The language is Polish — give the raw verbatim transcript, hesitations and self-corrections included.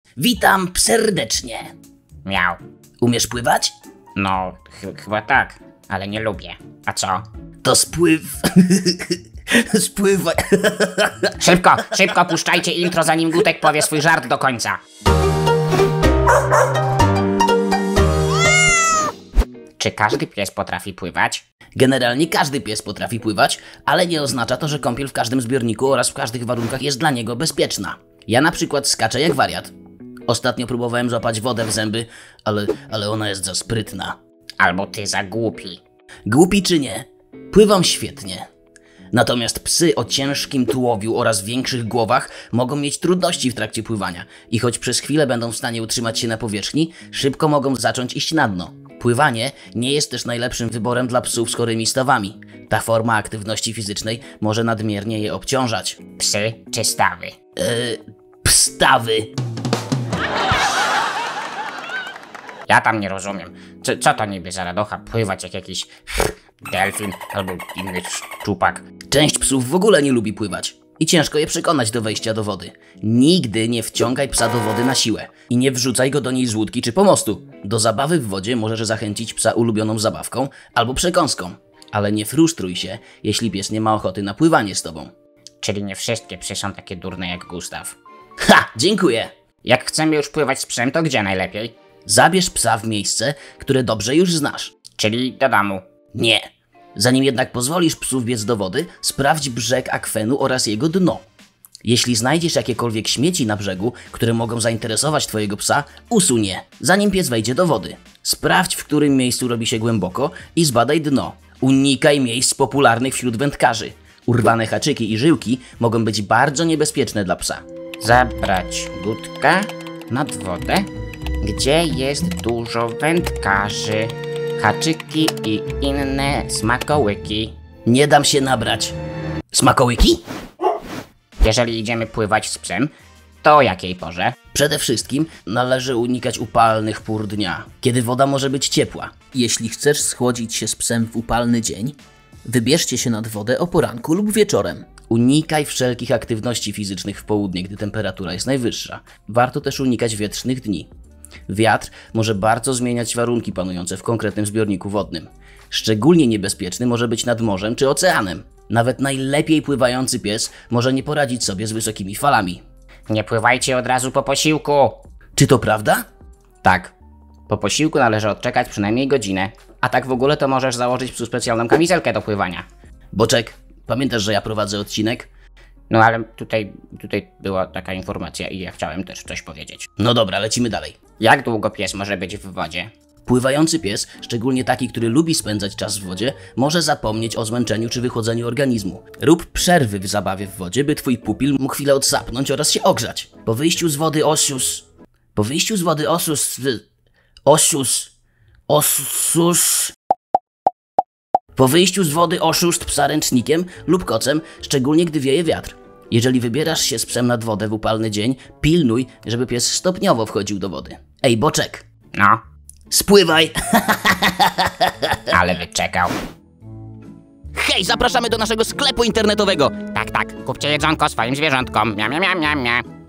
Witam serdecznie. Miał. Umiesz pływać? No, ch chyba tak, ale nie lubię. A co? To spływ... Spływaj... Szybko, szybko puszczajcie intro, zanim Gutek powie swój żart do końca. Czy każdy pies potrafi pływać? Generalnie każdy pies potrafi pływać, ale nie oznacza to, że kąpiel w każdym zbiorniku oraz w każdych warunkach jest dla niego bezpieczna. Ja na przykład skaczę jak wariat. Ostatnio próbowałem złapać wodę w zęby, ale, ale ona jest za sprytna. Albo ty za głupi. Głupi czy nie, pływam świetnie. Natomiast psy o ciężkim tułowiu oraz większych głowach mogą mieć trudności w trakcie pływania i choć przez chwilę będą w stanie utrzymać się na powierzchni, szybko mogą zacząć iść na dno. Pływanie nie jest też najlepszym wyborem dla psów z chorymi stawami. Ta forma aktywności fizycznej może nadmiernie je obciążać. Psy czy stawy? Eee, pstawy. Ja tam nie rozumiem. Co, co to niby za radocha pływać jak jakiś delfin albo inny szczupak? Część psów w ogóle nie lubi pływać i ciężko je przekonać do wejścia do wody. Nigdy nie wciągaj psa do wody na siłę i nie wrzucaj go do niej z łódki czy pomostu. Do zabawy w wodzie możesz zachęcić psa ulubioną zabawką albo przekąską, ale nie frustruj się, jeśli pies nie ma ochoty na pływanie z tobą. Czyli nie wszystkie psy są takie durne jak Gustaw. Ha! Dziękuję! Jak chcemy już pływać z psem, to gdzie najlepiej? Zabierz psa w miejsce, które dobrze już znasz. Czyli do domu. Nie. Zanim jednak pozwolisz psu wbiec do wody, sprawdź brzeg akwenu oraz jego dno. Jeśli znajdziesz jakiekolwiek śmieci na brzegu, które mogą zainteresować twojego psa, usuń je, zanim pies wejdzie do wody. Sprawdź, w którym miejscu robi się głęboko i zbadaj dno. Unikaj miejsc popularnych wśród wędkarzy. Urwane haczyki i żyłki mogą być bardzo niebezpieczne dla psa. Zabrać Gutka nad wodę, gdzie jest dużo wędkarzy, haczyki i inne smakołyki. Nie dam się nabrać. Smakołyki? Jeżeli idziemy pływać z psem, to o jakiej porze? Przede wszystkim należy unikać upalnych pór dnia, kiedy woda może być ciepła. Jeśli chcesz schłodzić się z psem w upalny dzień, wybierzcie się nad wodę o poranku lub wieczorem. Unikaj wszelkich aktywności fizycznych w południe, gdy temperatura jest najwyższa. Warto też unikać wietrznych dni. Wiatr może bardzo zmieniać warunki panujące w konkretnym zbiorniku wodnym. Szczególnie niebezpieczny może być nad morzem czy oceanem. Nawet najlepiej pływający pies może nie poradzić sobie z wysokimi falami. Nie pływajcie od razu po posiłku. Czy to prawda? Tak. Po posiłku należy odczekać przynajmniej godzinę. A tak w ogóle to możesz założyć psu specjalną kamizelkę do pływania. Boczek, pamiętasz, że ja prowadzę odcinek? No ale tutaj, tutaj była taka informacja i ja chciałem też coś powiedzieć. No dobra, lecimy dalej. Jak długo pies może być w wodzie? Pływający pies, szczególnie taki, który lubi spędzać czas w wodzie, może zapomnieć o zmęczeniu czy wychłodzeniu organizmu. Rób przerwy w zabawie w wodzie, by twój pupil mógł chwilę odsapnąć oraz się ogrzać. Po wyjściu z wody osus... Po wyjściu z wody osus... Osus... Osus... Po wyjściu z wody oszust psa ręcznikiem lub kocem, szczególnie gdy wieje wiatr. Jeżeli wybierasz się z psem nad wodę w upalny dzień, pilnuj, żeby pies stopniowo wchodził do wody. Ej, Boczek! No? Spływaj! Ale wyczekał. Hej, zapraszamy do naszego sklepu internetowego! Tak, tak, kupcie jedzonko swoim zwierzątkom. Mia, mia, mia, mia, mia.